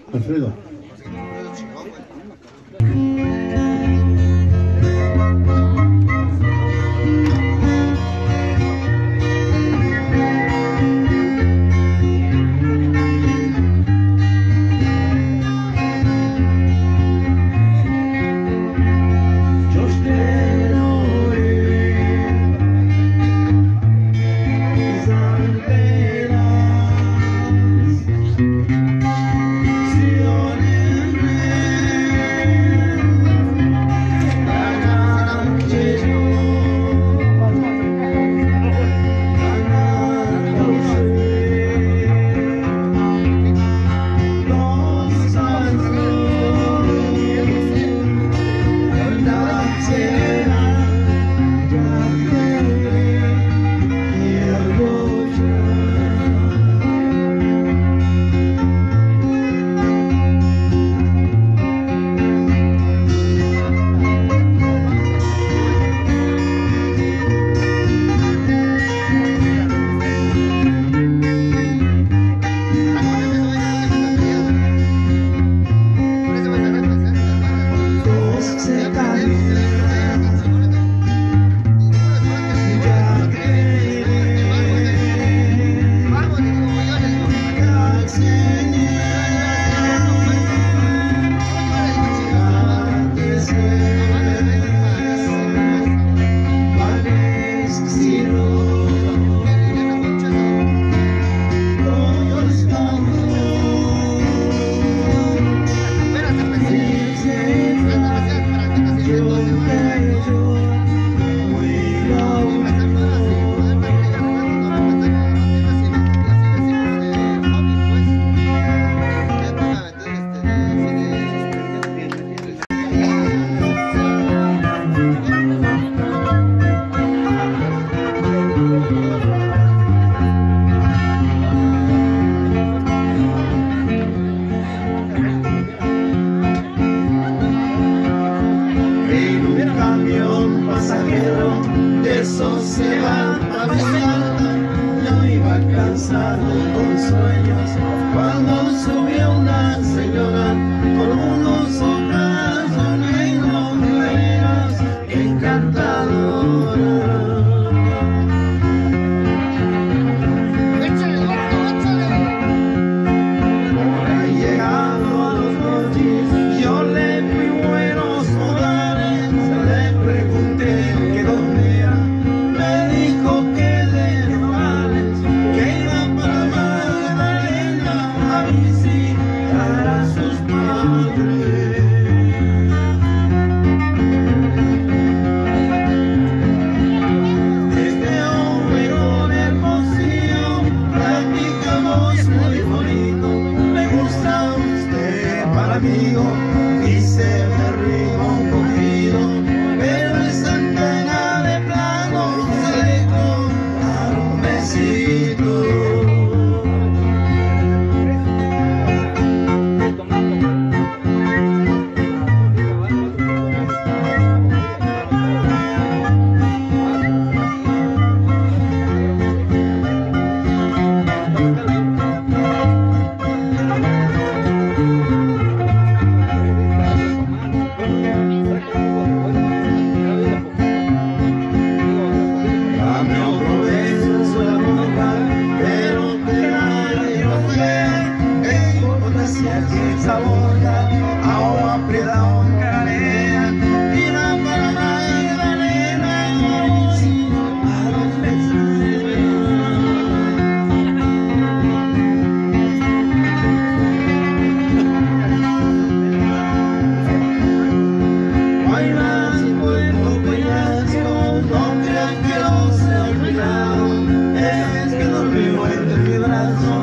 Alfredo.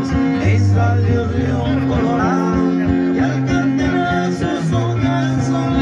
Colorado y al cantar sus canciones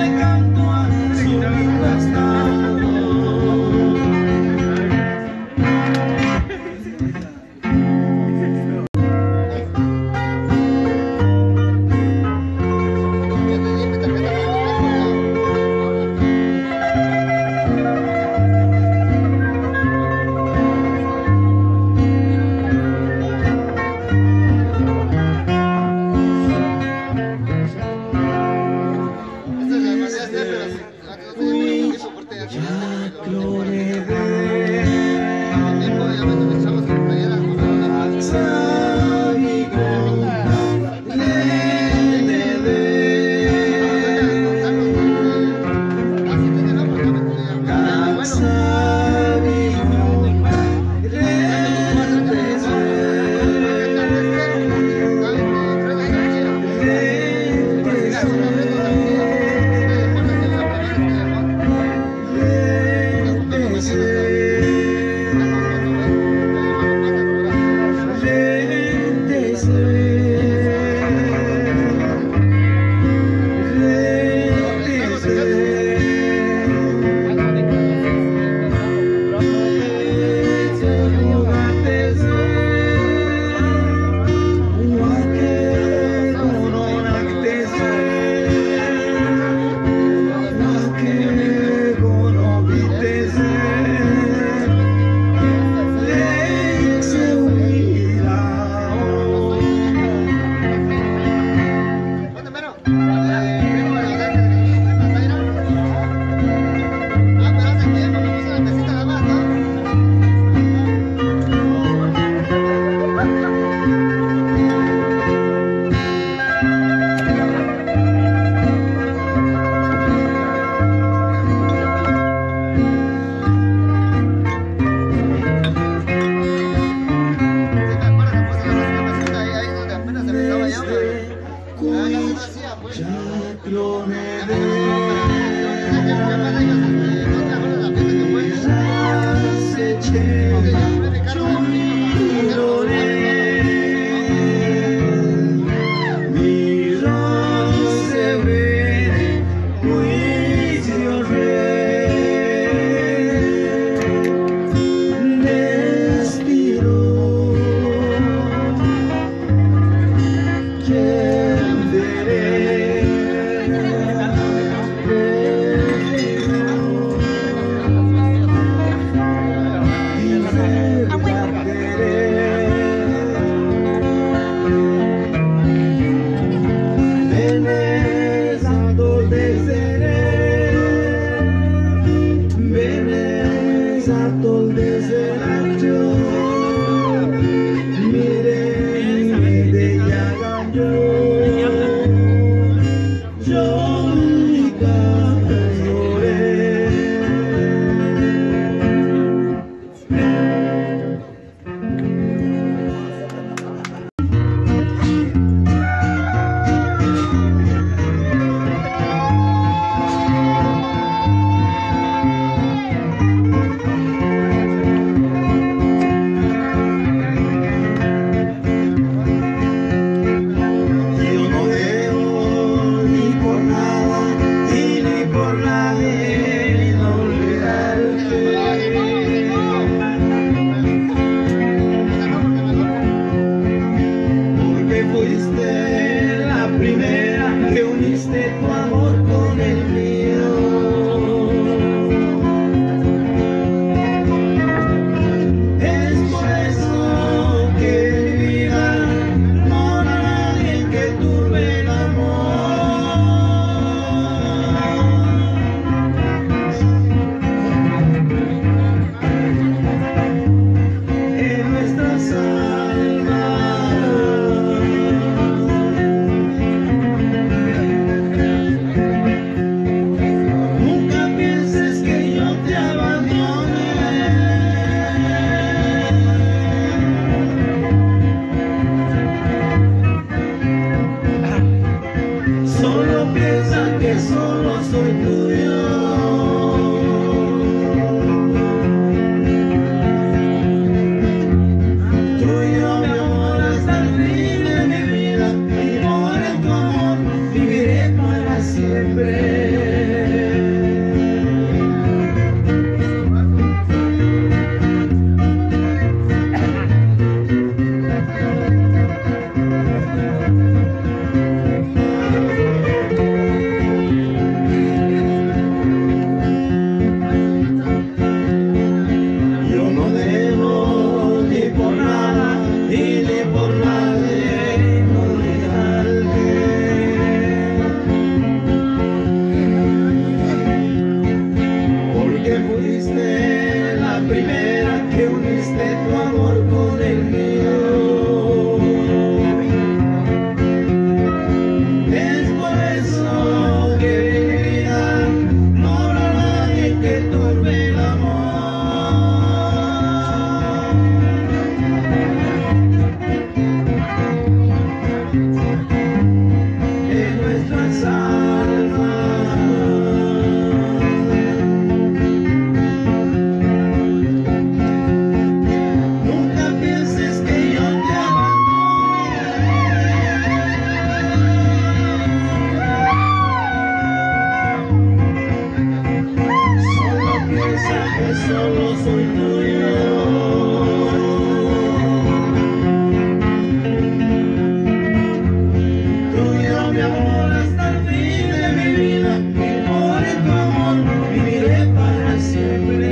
mi amor hasta el fin de mi vida, y por tu amor viviré para siempre.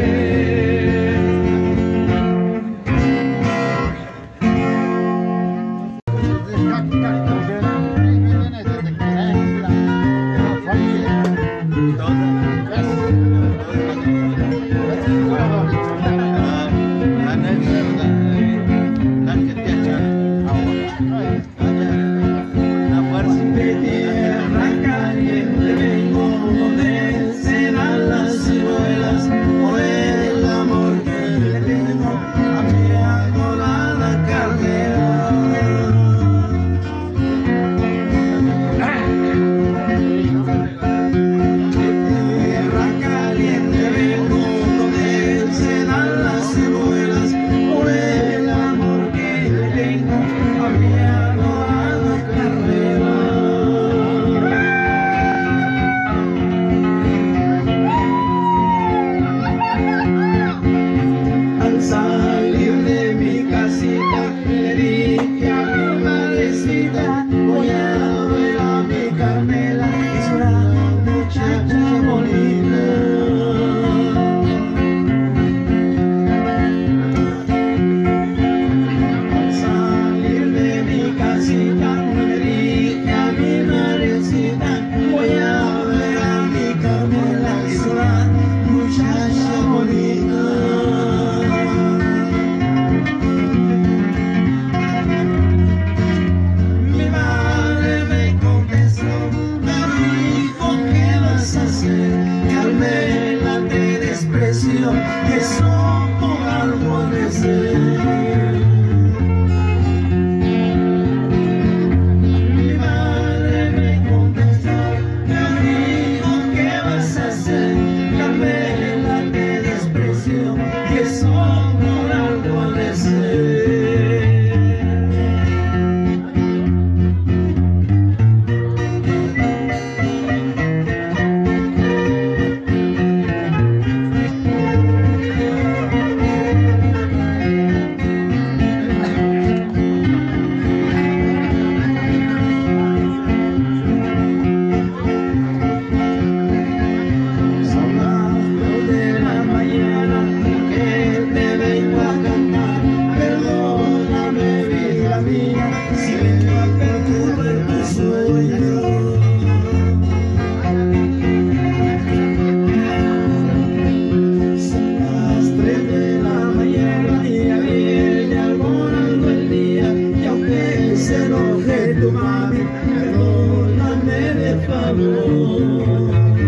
De tierra caliente vengo, donde se dan las ciruelas, por el amor que le tengo a mi adorada carnera. De tierra caliente vengo, donde se dan las ciruelas, por el amor que le tengo a mi adorada carnera. Al salir de mi casita le dije a mi madrecita, voy a ver a mi Carmela, es una muchacha bonita. Al salir de mi casita le dije a mi madrecita, voy a ver a mi Carmela, es una muchacha bonita. Mi madre me contestó, me dijo, ¿qué vas a hacer? Carmela te despreció, y eso por algo ha de ser. Mi madre me contestó, me dijo, ¿qué vas a hacer? Carmela te despreció, y eso por algo ha de ser. Son las 2 de la mañana que te vengo a cantar. Perdóname, vida mía, si vengo a perturbar tu sueño. Son las 3 de la mañana y ya viene alborotando el día, y aunque se enoje tu mami, perdóname de favor.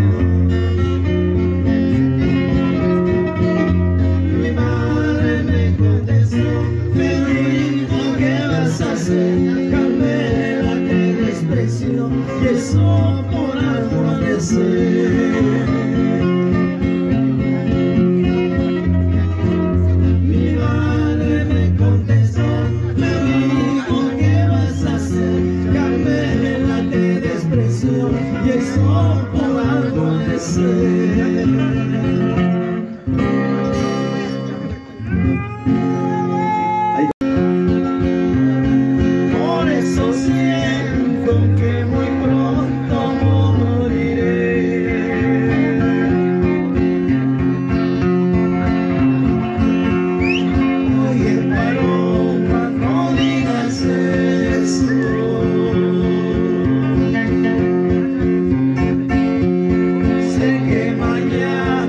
Mi madre me contestó, me dijo, ¿qué vas a hacer? Carmela te despreció, y eso por algo ha de ser. Mi madre me contestó, me dijo, ¿qué vas a hacer? Carmela te despreció, y eso por algo ha de ser. Por eso siento que muy pronto moriré. Oye, paloma, no digas eso. Sé que mañana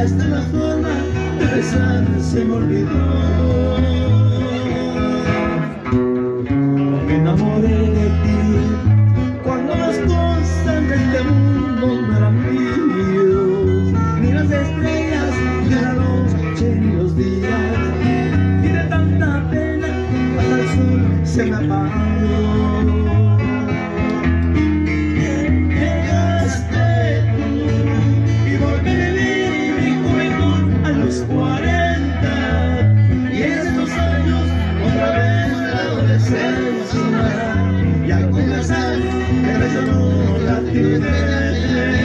hasta la forma de besar se me olvidó. Me enamoré de ti cuando las cosas de este mundo no eran míos, ni las estrellas, ni la noche, ni los días, y de tanta pena hasta el sol se me apagó. Llegaste tú y volví a vivir mi juventud a los 40, y en estos años otra vez la adolescencia, y al conversar me resonó la timidez.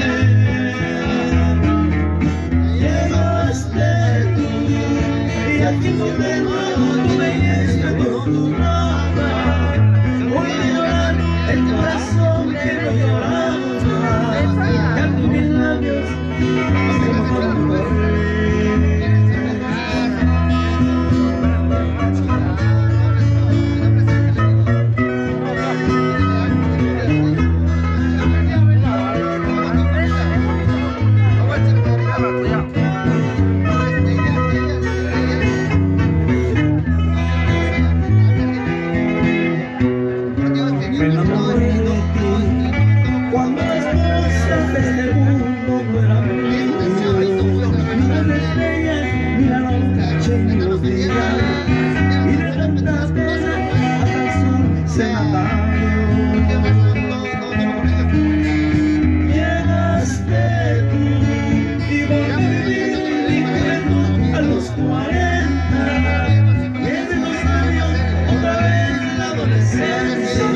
Llegaste tú y aquí de nuevo tu belleza con tu ropa. Voy a llorar el corazón que no lloraba, y a tus mis labios se me fueron correr. Me enamoré de ti cuando las cosas de este mundo no eran míos, ni las estrellas, ni la noche, ni los días, y de tantas cosas hasta el sol se me apagó. Llegaste tú y volví a vivir mi juventud a los 40, y en esos años otra vez la adolescencia.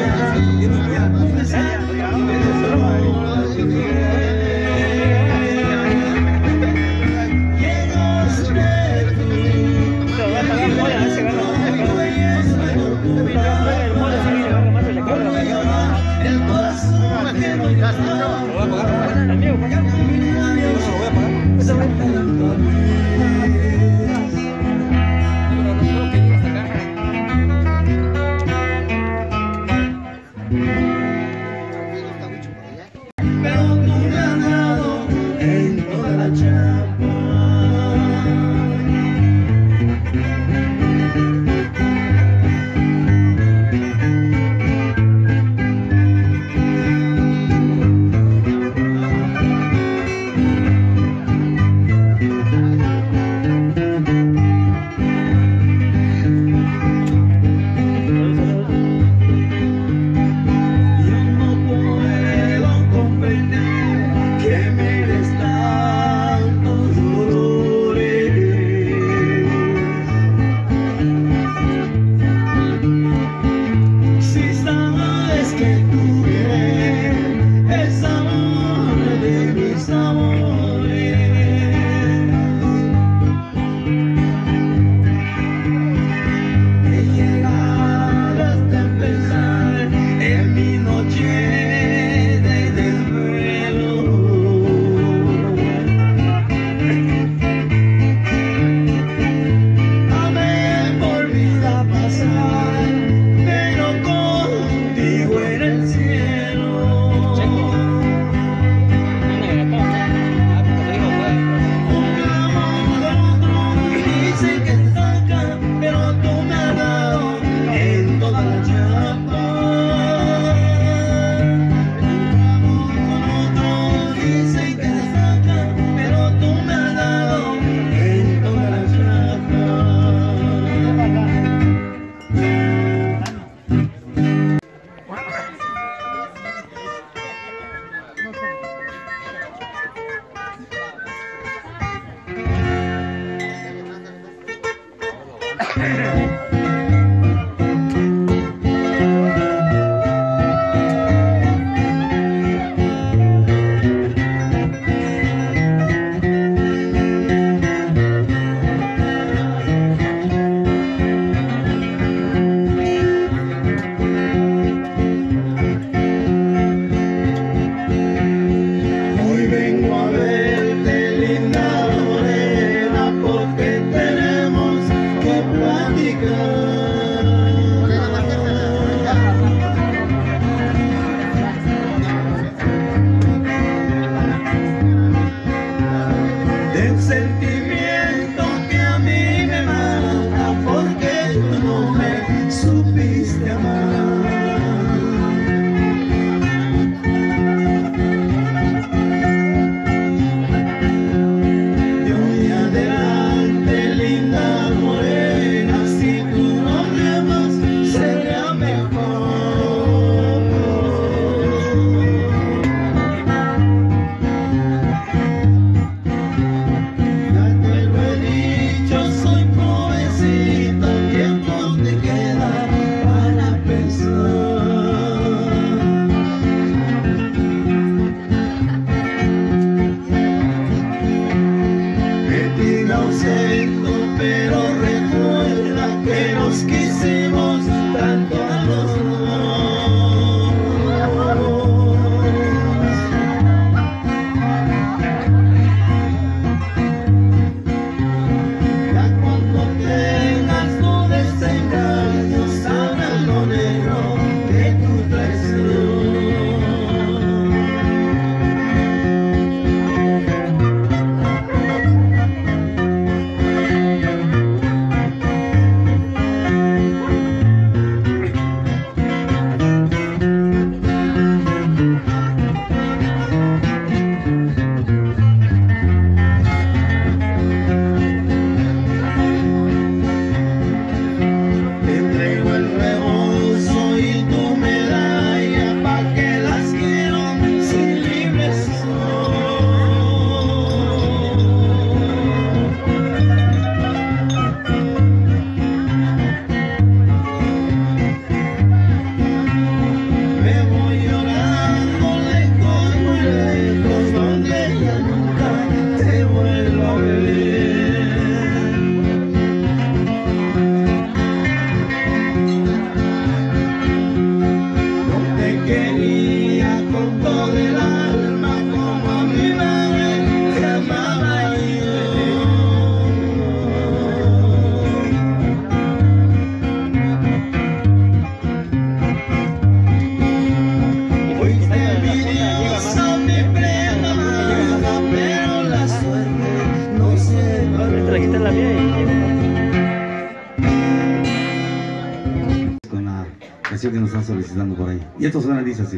el sentimiento que a mí me mata, porque tú no me supiste amar. Pero recuerda que nos quisimos tanto a los dos. Ya cuando tengas tu desengaño, sabrá lo negro de tu traición. Quería con todo el alma como a mi madre te amaba yo. Fuiste mi diosa, mi prenda amada, pero la suerte no se paró. Te la quitas la mía con la canción que nos están solicitando por ahí. Y esto suena, dice así.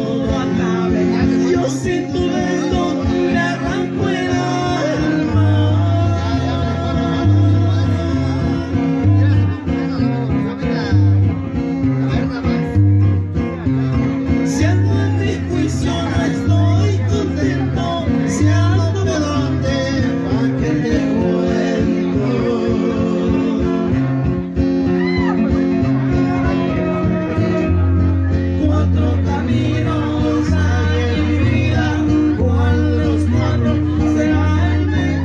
todo acabe. Yo sin tu dedo le arranco el alma. Si ando en mi juicio no estoy contento, si ando de donde pa' que te cuento. Cuatro caminos hay en mi vida, ¿cuál de los cuatro será el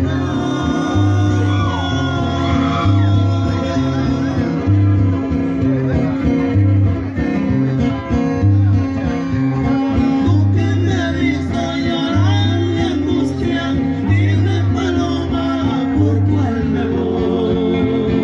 Tú que me has visto llorar de angustia, dime paloma, ¿por cuál me voy?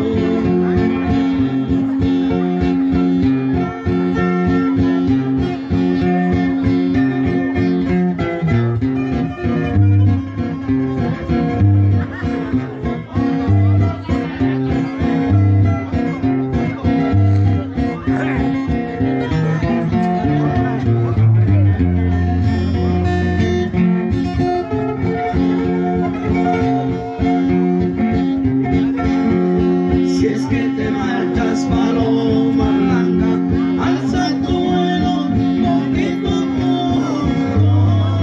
Si es que te marchas, paloma blanca, alza tu vuelo poquito a poco.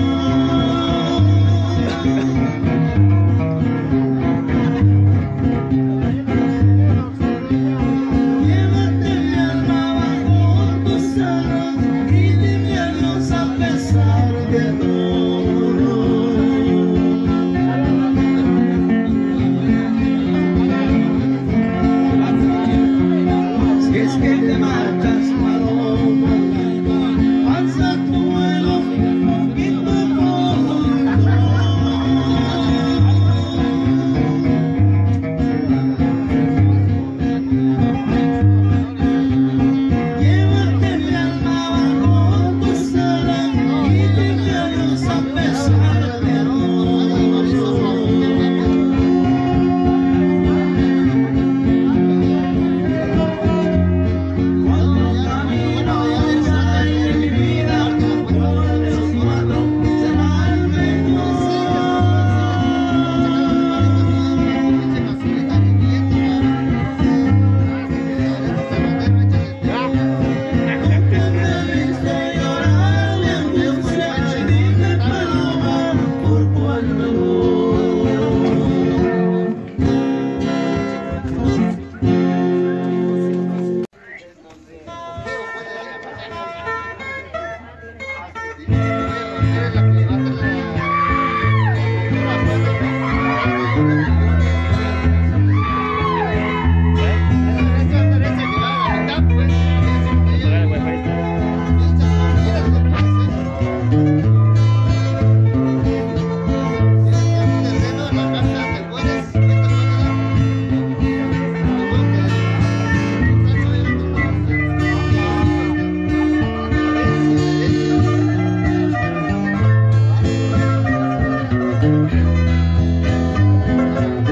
Llévate mi alma bajo tus alas y dime adiós a pesar de todo. Si es que te marchas, paloma blanca, alza tu vuelo poquito a poco. Llévate mi alma bajo tus alas y dime adiós a pesar de todo. Cuatro caminos hay en mi vida, ¿cuál de los cuatro será el mejor? Tú que me has visto llorar de angustia, dime paloma, ¿por cuál me voy?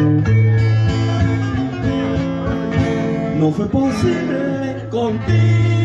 No fue posible contigo.